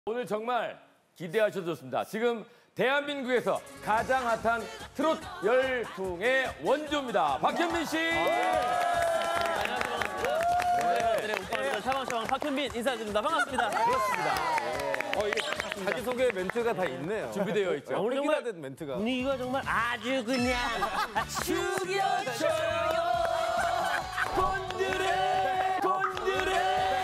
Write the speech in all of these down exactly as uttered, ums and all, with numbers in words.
오늘 정말 기대하셔도 좋습니다. 지금 대한민국에서 가장 핫한 트롯 열풍의 원조입니다. 박현빈 씨. 네, 오빠들 샤방샤방 박현빈 인사드립니다. 반갑습니다. 그렇습니다. 어, 이게 자기소개 멘트가 다 있네요. 준비되어 있죠. 오늘 정말 정말 멘트가. 분위기가 정말 아주 그냥 죽여줘요. 곤드레 곤드레.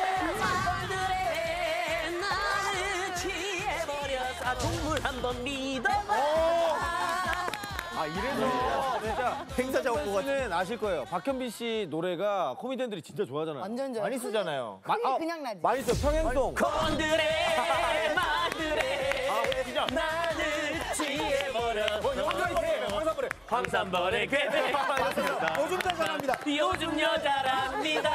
나를 취해버려서 아, 동물 한번 믿어봐. 아, 이래서 진짜 행사 작곡가는 아실 거예요. 박현빈 씨 노래가 코미디언들이 진짜 좋아하잖아요. 완전 좋아요. 많이 쓰잖아요. 흥이 아, 그냥 나지. 많이 써요. 평행송. 곤드레 마드레 아, 진짜. 나를 취해버려서 황산벌에. 황산벌의 괴배 요즘 잘 잘합니다. 요즘 여자랍니다.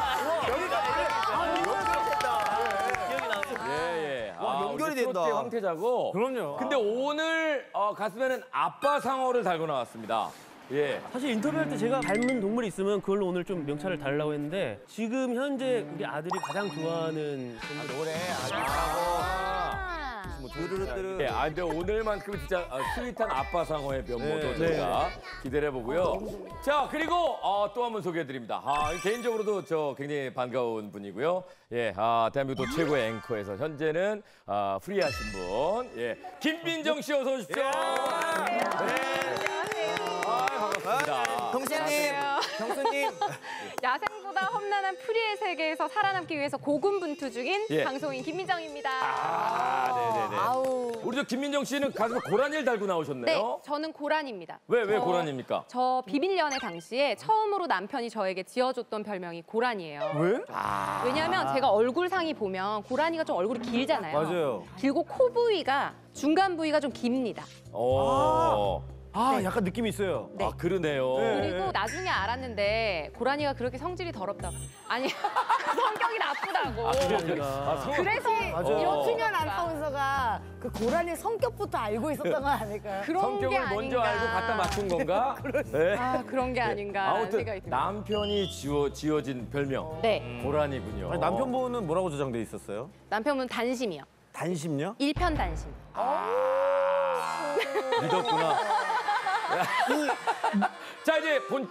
기억이 나오죠? 예, 예. 와, 아, 연결이 우리 된다. 트로트의 황태자고. 그럼요. 근데 오늘 어, 가슴에는 아빠 상어를 달고 나왔습니다. 예. 사실 인터뷰할 때 제가 닮은 동물이 있으면 그걸로 오늘 좀 명찰을 달라고 했는데 지금 현재 우리 아들이 가장 좋아하는 동물 노래 아주 아. 뭐 드르르르. 예, 아, 근데 오늘만큼은 진짜 어, 스윗한 아빠 상어의 면모도 네. 저희가 기대를 해보고요. 자, 그리고 어, 또 한 분 소개해드립니다. 아, 개인적으로도 저 굉장히 반가운 분이고요. 예, 아, 대한민국 또 최고의 앵커에서 현재는 아, 프리하신 분, 예, 김민정 씨 어서 오십시오. 네. 아, 반갑습니다. 형수님, 형수님. 야생보다 험난한 프리의 세계에서 살아남기 위해서 고군분투 중인 예. 방송인 김민정입니다. 아, 네네네. 아우. 우리 저 김민정 씨는 가슴에 고라니를 달고 나오셨네요. 네, 저는 고란입니다. 왜, 왜 저- 고라니입니까? 저 비밀연애 당시에 처음으로 남편이 저에게 지어줬던 별명이 고란이에요. 왜? 왜냐하면 제가 얼굴상이 보면 고란이가 좀 얼굴이 길잖아요. 맞아요. 길고 코 부위가 중간 부위가 좀 깁니다. 오. 아, 약간 느낌이 있어요. 네. 아, 그러네요. 네. 그리고 나중에 알았는데 고란이가 그렇게 성질이 더럽다고. 아니, 성격이 나쁘다고. 아, 성... 그래서 맞아요. 여춘현 아나운서가 그 고라니 성격부터 알고 있었던 거 아닐까요? 그런 성격을 게 아닌가. 먼저 알고 갖다 맞춘 건가? 네. 아, 그런 게 아닌가 아무튼 생각이 듭니다. 남편이 지어, 지어진 별명 네, 고란이군요. 아니, 남편분은 뭐라고 저장돼 있었어요? 남편분 단심이요. 단심요? 일편 단심. 믿었구나. 자, 이제 본